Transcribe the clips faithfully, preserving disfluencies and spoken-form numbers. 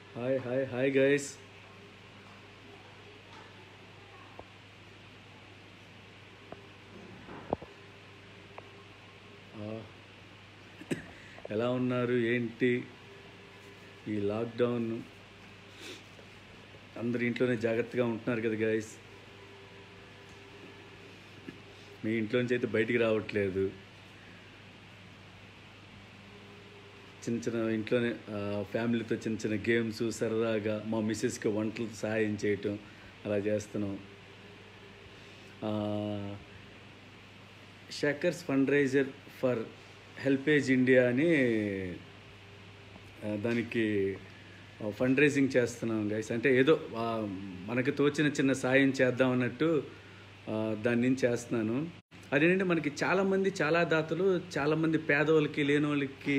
Hi, hi, hi, guys. Uh, ఎలా ఉన్నారు ఏంటి ఈ లాక్డౌన్ అందరు ఇంట్లోనే జాగ్రత్తగా ఉంటున్నారు కదా గైస్. మీ ఇంట్లోంచి అయితే బయటికి రావట్లేదు. చిన్న చిన్న ఇంట్లోనే ఫ్యామిలీతో చిన్న చిన్న గేమ్స్ సరదాగా మా మిస్సెస్కి వంటలు సహాయం చేయటం అలా చేస్తున్నాం. Shakers fund raiser for HelpAge India అని ఆ, దానికి ఫండ్ రైజింగ్ చేస్తున్నాం గైస్. అంటే ఏదో ఆ, మనకు తోచిన చిన్న సాయం చేద్దాం అన్నట్టు ఆ, దాని నుంచి చేస్తున్నాను. అదేంటంటే మనకి చాలామంది చాలా దాతలు చాలామంది పేదవాళ్ళకి లేని వాళ్ళకి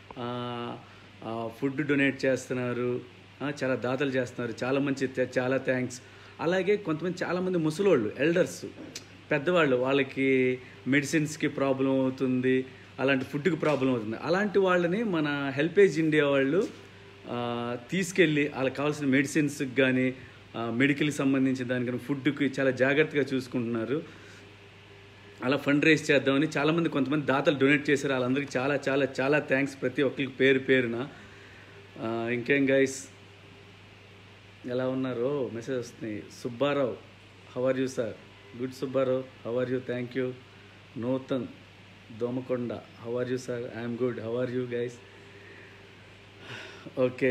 ఫుడ్ డొనేట్ చేస్తున్నారు. ఆ, చాలా దాతలు చేస్తున్నారు. చాలా మంచి చాలా థ్యాంక్స్. అలాగే కొంతమంది చాలామంది ముసలోళ్ళు ఎల్డర్స్ పెద్దవాళ్ళు వాళ్ళకి మెడిసిన్స్కి ప్రాబ్లం అవుతుంది, అలాంటి ఫుడ్కి ప్రాబ్లం అవుతుంది. అలాంటి వాళ్ళని మన హెల్పేజ్ ఇండియా వాళ్ళు ఆ, తీసుకెళ్ళి వాళ్ళకి కావాల్సిన మెడిసిన్స్కి కానీ మెడికల్కి సంబంధించిన దానికని ఫుడ్కి చాలా జాగ్రత్తగా చూసుకుంటున్నారు. అలా ఫండ్ రైజ్ చేద్దామని చాలామంది కొంతమంది దాతలు డొనేట్ చేశారు. వాళ్ళందరికీ చాలా చాలా చాలా థ్యాంక్స్ ప్రతి ఒక్కరికి పేరు పేరున. ఆ, ఇంకేం గైస్ ఎలా ఉన్నారో మెసేజ్ వస్తున్నాయి. Subbarao how are you sir? Good Subbarao, how are you? Thank you. Nutan Domakonda how are you sir? I'm good, how are you guys? Okay,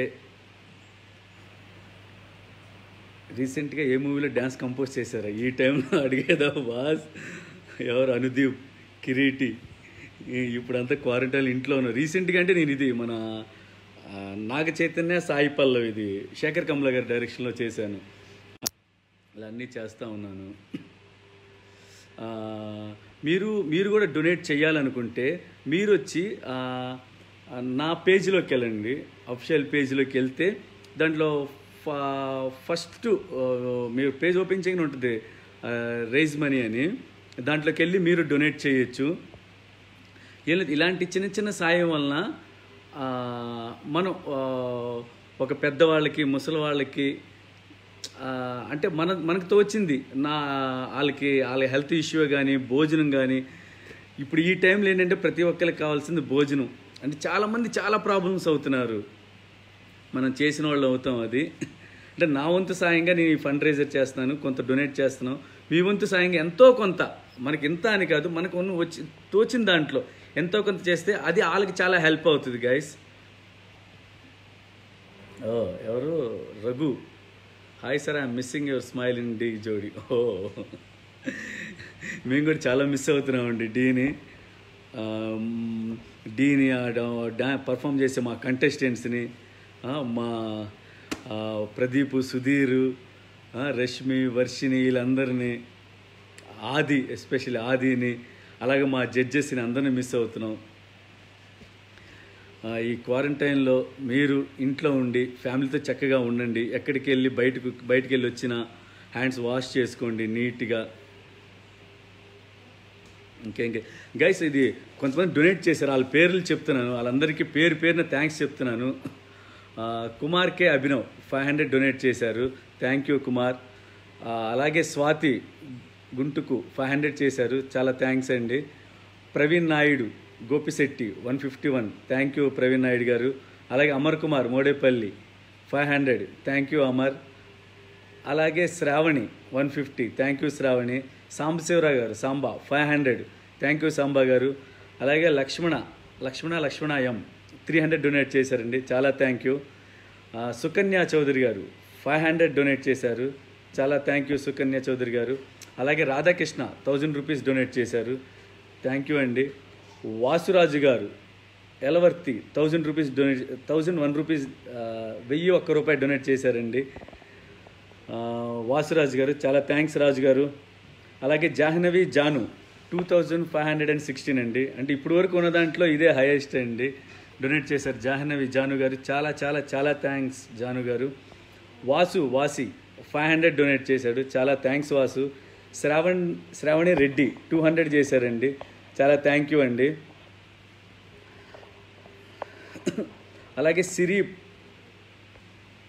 రీసెంట్గా ఏ మూవీలో డ్యాన్స్ కంపోజ్ చేశారా? ఈ టైంలో అడిగేదా బాస్? ఎవరు? అనుదీప్, కిరీటి. ఈ- ఇప్పుడంతా క్వారంటైన్ ఇంట్లో ఉన్నారు. రీసెంట్గా అంటే నేను ఇది మన ఆ, నాగ చైతన్య సాయి పల్లవి ఇది శేఖర్ కమల గారి డైరెక్షన్లో చేశాను. ఇలా అన్నీ చేస్తూ ఉన్నాను. ఆ, మీరు మీరు కూడా డొనేట్ చేయాలనుకుంటే మీరు వచ్చి ఆ, ఆ, నా పేజీలోకి వెళ్ళండి. అఫిషియల్ పేజీలోకి వెళ్తే దాంట్లో ఫ- ఫస్ట్ ఆ, మీరు పేజ్ ఓపెన్ చేయని ఉంటుంది రైజ్ మనీ అని. దాంట్లోకి వెళ్ళి మీరు డొనేట్ చేయొచ్చు. ఇలా- ఇలాంటి చిన్న చిన్న సాయం వలన ఆ, మనం ఆ, ఒక పెద్దవాళ్ళకి ముసలి వాళ్ళకి ఆ, అంటే మన మనకు తోచింది నా వాళ్ళకి వాళ్ళ హెల్త్ ఇష్యూ కానీ భోజనం కానీ ఇప్పుడు ఈ టైంలో ఏంటంటే ప్రతి ఒక్కరికి కావాల్సింది భోజనం. అంటే చాలామంది చాలా ప్రాబ్లమ్స్ అవుతున్నారు. మనం చేసిన వాళ్ళు అవుతాం. అది అంటే నా వంతు సాయంగా నేను ఈ ఫండ్ రైజర్ చేస్తున్నాను, కొంత డొనేట్ చేస్తున్నాను. మీ వంతు సాయంగా ఎంతో కొంత, మనకి ఇంత అని కాదు, మనకు ఉన్న వచ్చి తోచిన దాంట్లో ఎంతో కొంత చేస్తే అది వాళ్ళకి చాలా హెల్ప్ అవుతుంది గైస్. ఓ ఎవరు? Raghu, hi sir, I'm missing your smile in Dhee Jodi. ఓ మేము కూడా చాలా మిస్ అవుతున్నామండి డీని. ఆమ్, డీని డా పర్ఫామ్ చేసే మా కంటెస్టెంట్స్ని, ఆ, మా ఆ, ప్రదీప్, సుధీరు, ఆ, రష్మి, వర్షిని, వీళ్ళందరినీ, ఆది ఎస్పెషల్లీ ఆదిని, అలాగే మా జడ్జెస్ని అందరినీ మిస్ అవుతున్నాం. ఆ, ఈ క్వారంటైన్లో మీరు ఇంట్లో ఉండి ఫ్యామిలీతో చక్కగా ఉండండి. ఎక్కడికి వెళ్ళి బయటకు బయటికి వెళ్ళి వచ్చినా హ్యాండ్స్ వాష్ చేసుకోండి నీట్గా. ఇంకేం గైస్, ఇది కొంతమంది డొనేట్ చేశారు, వాళ్ళ పేర్లు చెప్తున్నాను. వాళ్ళందరికీ పేరు పేరున థ్యాంక్స్ చెప్తున్నాను. ఆ, Kumar K Abhinav five hundred donate చేశారు. Thank you Kumar. ఆ, అలాగే స్వాతి గుంటుకు ఫైవ్ హండ్రెడ్ చేశారు. చాలా థ్యాంక్స్ అండి. Praveen Naidu Gopisetti one fifty one thank you Praveen Naidu garu. అలాగే Amar Kumar Modepalli five hundred thank you Amar. అలాగే Sravani one fifty thank you Sravani. Sambasivarao garu Samba five hundred thank you Samba garu. అలాగే Lakshmana Lakshmana Lakshmana M three hundred donate చేశారండి. చాలా థ్యాంక్ యూ. ఆ, సుకన్య చౌదరి గారు ఫైవ్ హండ్రెడ్ డొనేట్ చేశారు. చాలా థ్యాంక్ యూ సుకన్య చౌదరి గారు. అలాగే రాధాకృష్ణ థౌజండ్ రూపీస్ డొనేట్ చేశారు. థ్యాంక్ యూ అండి. Vasuraju garu Elavarthi thousand rupees donate thousand one rupees వెయ్యి ఒక్క రూపాయి డొనేట్ చేశారండి. ఆ, వాసురాజు గారు చాలా థ్యాంక్స్ రాజు గారు. అలాగే Jahnavi Janu two thousand five hundred and sixteen అండి. అంటే ఇప్పుడు వరకు ఉన్న దాంట్లో ఇదే హైయెస్ట్ అండి. డొనేట్ చేశారు జాహ్నవి జాను గారు. చాలా చాలా చాలా థ్యాంక్స్ జాను గారు. వాసు వాసి ఫైవ్ హండ్రెడ్ డొనేట్ చేశాడు. చాలా thanks Vasu. Shravan Sravani Reddy two hundred చేశారండి. చాలా థ్యాంక్ యూ అండి. అలాగే సిరి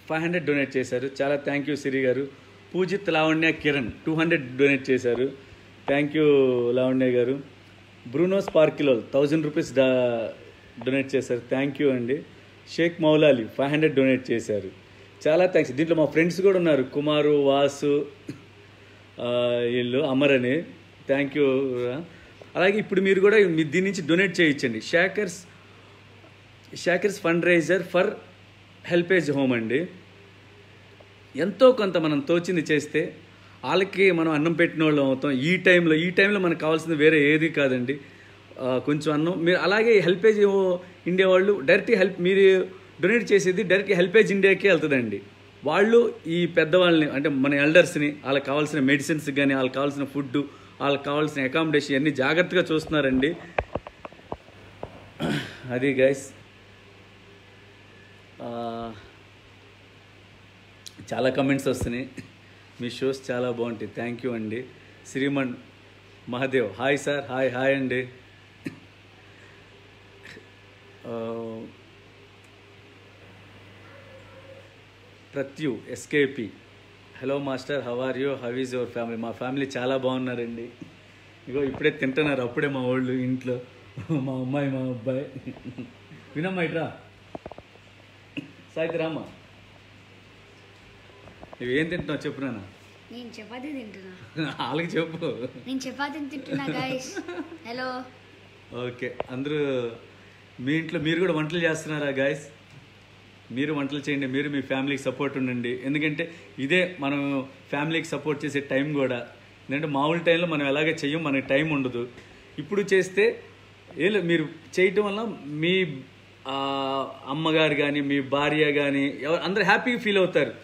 ఫైవ్ హండ్రెడ్ డొనేట్ చేశారు, చాలా thank you Siri garu. Poojith Lavanya Kiran two hundred donate చేశారు, thank you Lavanya garu. Bruno Sparkilo thousand rupees డా డొనేట్ చేశారు, థ్యాంక్ యూ అండి. Sheikh Moulali five hundred donate చేశారు, చాలా థ్యాంక్స్. దీంట్లో మా ఫ్రెండ్స్ కూడా ఉన్నారు, కుమారు, వాసు, వీళ్ళు అమర్ అని, థ్యాంక్ యూ. అలాగే ఇప్పుడు మీరు కూడా మీ దీని నుంచి డొనేట్ చేయించండి. Shakers shakers fund raiser for HelpAge home అండి. ఎంతో కొంత మనం తోచింది చేస్తే వాళ్ళకి మనం అన్నం పెట్టిన వాళ్ళం అవుతాం. ఈ టైంలో ఈ టైంలో మనకు కావాల్సింది వేరే ఏది కాదండి, కొంచెం అన్నం. మీరు అలాగే హెల్పేజ్ ఇండియా వాళ్ళు డైరెక్ట్ హెల్ప్ మీరు డొనేట్ చేసేది డైరెక్ట్ హెల్పేజ్ ఇండియాకే వెళ్తుందండి. వాళ్ళు ఈ పెద్దవాళ్ళని అంటే మన ఎల్డర్స్ని వాళ్ళకి కావాల్సిన మెడిసిన్స్ కానీ వాళ్ళకి కావాల్సిన ఫుడ్ వాళ్ళకి కావాల్సిన అకామిడేషన్ అన్నీ జాగ్రత్తగా చూస్తున్నారండి. అది గైస్, చాలా కమెంట్స్ వస్తున్నాయి, మీ షోస్ చాలా బాగుంటాయి, థ్యాంక్ యూ అండి. Sriman Mahadev hi sir, hi hi అండి. Prathyu SKP hello master, how are you, how is your family? మా ఫ్యామిలీ చాలా బాగున్నారండి. ఇగో ఇప్పుడే తింటున్నారు, అప్పుడే మా వాళ్ళు ఇంట్లో మా అమ్మాయి మా అబ్బాయి. వినమ్మా ఇట్రా, సాయితీ రామ్మా. నువ్వేం తింటున్నావు చెప్పు నాన్న. నేను చపాతీ తింటున్నా. వాళ్ళకి చెప్పు, నేను చపాతీ తింటున్నా గైస్. హలో. ఓకే, అందరూ మీ ఇంట్లో మీరు కూడా వంటలు చేస్తున్నారా గాయస్? మీరు వంటలు చేయండి, మీరు మీ ఫ్యామిలీకి సపోర్ట్ ఉండండి. ఎందుకంటే ఇదే మనం ఫ్యామిలీకి సపోర్ట్ చేసే టైం కూడా. ఎందుకంటే మామూలు టైంలో మనం ఎలాగే చెయ్యం, మనకి టైం ఉండదు. ఇప్పుడు చేస్తే ఏ మీరు చేయటం వల్ల మీ అమ్మగారు కానీ మీ భార్య కానీ ఎవరు అందరూ హ్యాపీగా ఫీల్ అవుతారు.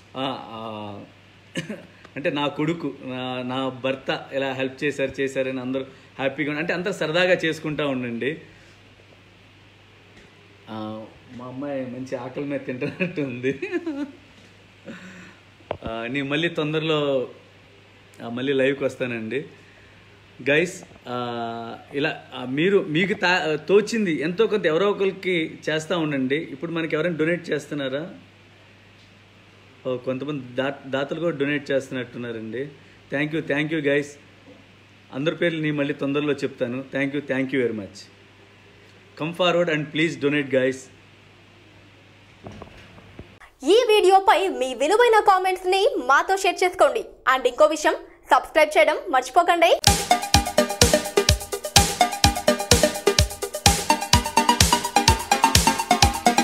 అంటే నా కొడుకు నా నా భర్త ఇలా హెల్ప్ చేశారు చేశారని అందరూ హ్యాపీగా, అంటే అందరూ సరదాగా చేసుకుంటూ ఉండండి. మా అమ్మాయి మంచి ఆకలి మీద తింటున్నట్టు ఉంది. నేను మళ్ళీ తొందరలో మళ్ళీ లైవ్కి వస్తానండి గైస్. ఇలా మీరు మీకు తా తోచింది ఎంతో కొంత ఎవరో ఒకరికి చేస్తూ ఉండండి. ఇప్పుడు మనకి ఎవరైనా డొనేట్ చేస్తున్నారా? కొంతమంది దా దాతలు కూడా డొనేట్ చేస్తున్నట్టున్నారండి. Thank you thank you guys. అందరి పేర్లు నేను మళ్ళీ తొందరలో చెప్తాను. Thank you thank you very much. Come forward and please donate guys. ఈ వీడియోపై మీ విలువైన కామెంట్స్ ని మాతో షేర్ చేసుకోండి. అండ్ ఇంకో విషయం, సబ్స్క్రైబ్ చేయడం మర్చిపోకండి.